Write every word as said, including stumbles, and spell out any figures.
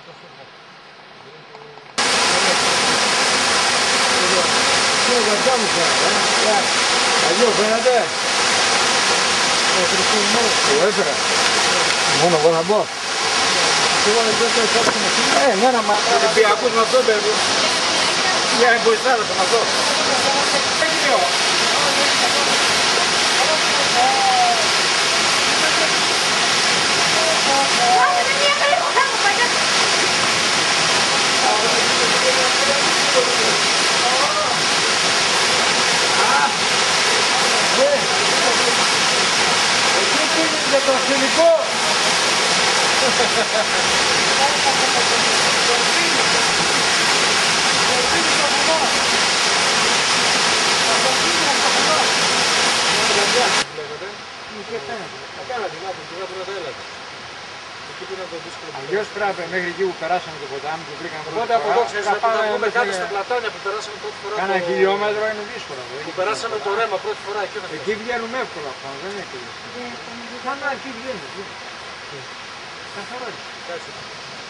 Αλλιώς φαίνεται. Το έφερα. Μόνο εγώ να μπω. Ε, εμένα μα... Ολυμπιακούς με αυτό παιδί. Για να βοηθάτε με αυτό. Για το φιλικό! Αλλιώς πρέπει μέχρι εκεί που περάσαμε το ποτάμι και βρήκαμε πρώτη φορά. Οπότε από εδώ ξέρεις να πούμε κάτω στα πλατάνια που περάσαμε πρώτη φορά. Κάνα χιλιόμετρο είναι δύσκολο. Που περάσαμε το ρέμα πρώτη φορά. Εκεί βγαίνουμε εύκολα αυτό, δεν είναι εκεί. Κάνα εκεί βγαίνουμε. Καθαρό.